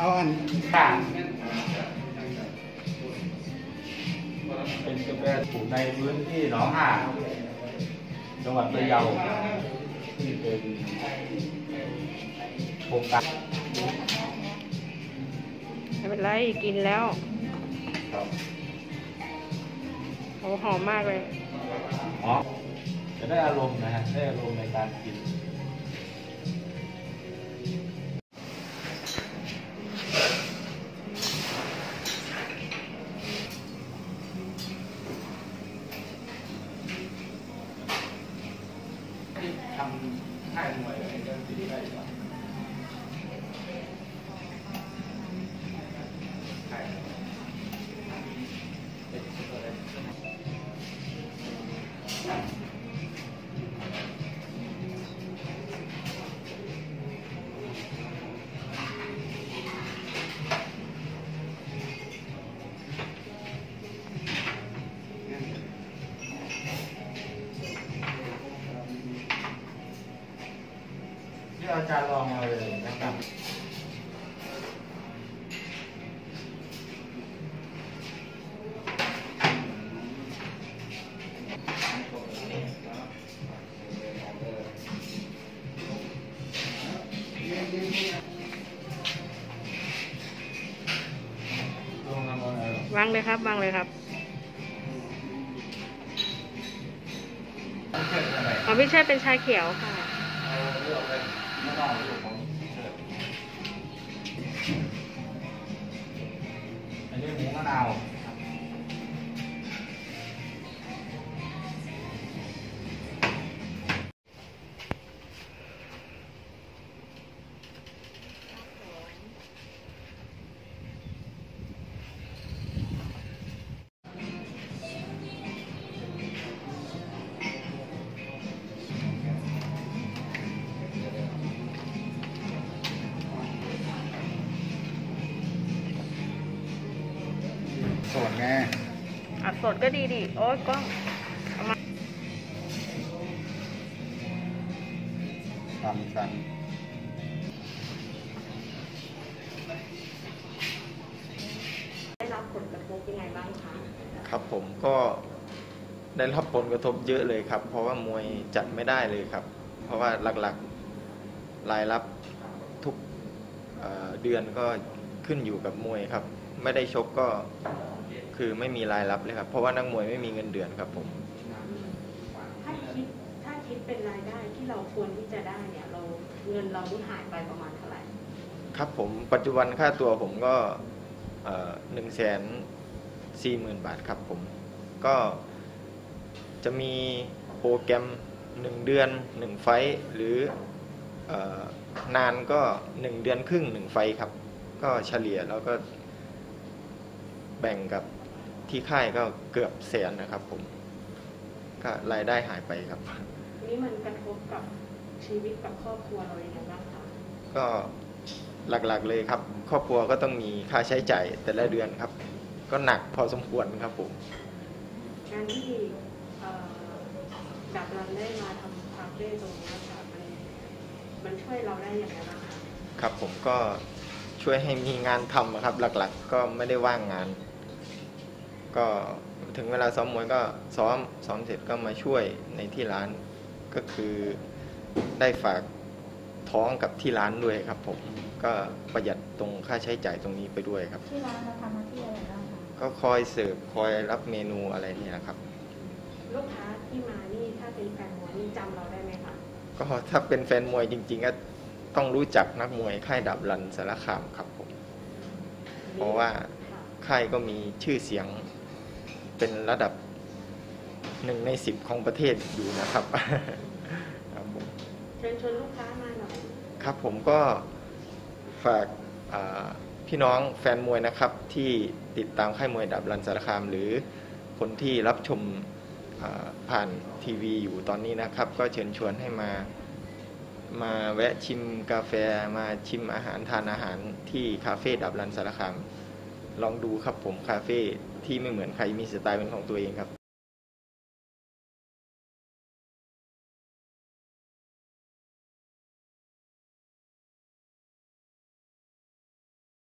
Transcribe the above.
เอาอันต่างเป็นกาแฟปลูกในพื้นที่หนองหานจังหวัดพะเยาที่เป็นโครงการไม่เป็นไรกินแล้วครับโอ้หอมมากเลยอ๋อจะได้อารมณ์นะฮะได้อารมณ์ในการกินทำค่ายมวยอะไรก็ติดได้ก่อนที่อาจารย์ลองมาเลยนะครับวางเลยครับวางเลยครับพี่เชษเป็นชาเขียวค่ะอันนี้หมูมะนาวสดไงอัดสดก็ดีดิโอ๊ยกล้องสั่นได้รับผลกระทบยังไงบ้างคะครับผมก็ได้รับผลกระทบเยอะเลยครับเพราะว่ามวยจัดไม่ได้เลยครับเพราะว่าหลักๆรายรับทุกเดือนก็ขึ้นอยู่กับมวยครับไม่ได้ชกก็คือไม่มีรายรับเลยครับเพราะว่านักมวยไม่มีเงินเดือนครับผมถ้าคิดเป็นรายได้ที่เราควรที่จะได้เนี่ยเงินเราที่หายไปประมาณเท่าไหร่ครับผมปัจจุบันค่าตัวผมก็140,000 บาทครับผมก็จะมีโปรแกรม1 เดือน1 ไฟท์หรือนานก็1 เดือนครึ่ง1 ไฟท์ครับก็เฉลี่ยแล้วก็แบ่งกับที่ค่ายก็เกือบ100,000นะครับผมก็รายได้หายไปครับนี่มันกระทบกับชีวิตกับครอบครัวเราอย่างไรบ้างคะก็หลักๆเลยครับครอบครัวก็ต้องมีค่าใช้จ่ายแต่ละเดือนครับก็หนักพอสมควรครับผมการที่ดับรันได้มาทำคาเฟ่ตรงนี้ค่ะมันช่วยเราได้อย่างไรบ้างคะครับผมก็ช่วยให้มีงานทำครับหลักๆก็ไม่ได้ว่างงานก็ถึงเวลาซ้อมมวยก็ซ้อมเสร็จก็มาช่วยในที่ร้านก็คือได้ฝากท้องกับที่ร้านด้วยครับผมก็ประหยัดตรงค่าใช้จ่ายตรงนี้ไปด้วยครับที่ร้านเราทำหน้าที่อะไรบ้างคะก็คอยเสิร์ฟคอยรับเมนูอะไรนี่นะครับลูกค้าที่มานี่ถ้าเป็นแฟนมวยนี่จำเราได้ไหมคะก็ถ้าเป็นแฟนมวยจริงๆก็ต้องรู้จักนักมวยค่ายดับรันสารคามครับผมเพราะว่าค่ายก็มีชื่อเสียงเป็นระดับ1 ใน 10ของประเทศอยู่นะครับครับผมเชิญชวนลูกค้ามาหน่อยครับผมก็ฝากพี่น้องแฟนมวยนะครับที่ติดตามค่ายมวยดับรันสารคามหรือคนที่รับชมผ่านทีวีอยู่ตอนนี้นะครับก็เชิญชวนให้มาแวะชิมกาแฟมาชิมอาหารทานอาหารที่คาเฟ่ดับรันสารคามลองดูครับผมคาเฟ่ที่ไม่เหมือนใครมีสไตล์เป็นของตัวเองครับ